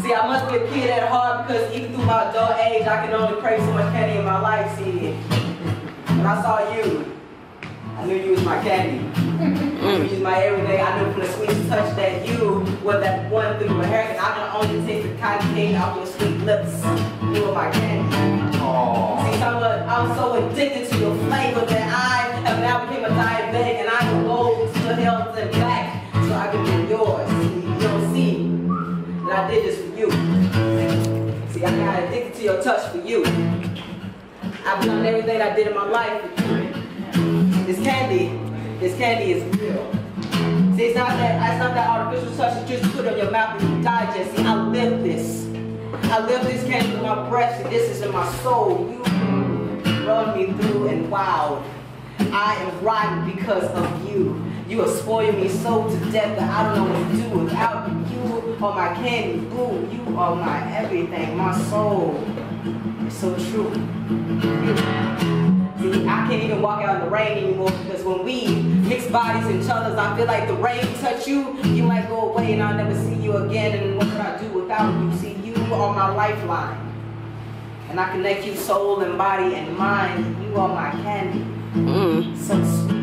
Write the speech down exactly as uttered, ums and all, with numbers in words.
See, I must be a kid at heart because even through my adult age, I can only crave so much candy in my life. See, when I saw you, I knew you was my candy. You was my everyday. I knew from the sweetest touch that you were that one through your hair, and I can only taste the cotton candy off your sweet lips. You were my candy. Aww. See, I'm, a, I'm so addicted to your flavor that I have now became a diabetic, and I can go to the health and back so I can be yours. See, you don't see that I did this for you. See, I got addicted to your touch for you. I've done everything I did in my life for you. This candy, this candy is real. See, it's not that, it's not that artificial touch that you just put on your mouth and you digest. See, I live this. I live this candy with my breath. See, this is in my soul. You run me through and wow. I am rotten because of you. You have spoiled me so to death that I don't know what to do without you. You are my candy, boo. You are my everything, my soul. It's so true. See, I can't even walk out in the rain anymore because when we mix bodies and others, I feel like the rain touch you, you might go away and I'll never see you again. And what would I do without you? See, you are my lifeline. And I connect you soul and body and mind. You are my candy. Mm. So sweet.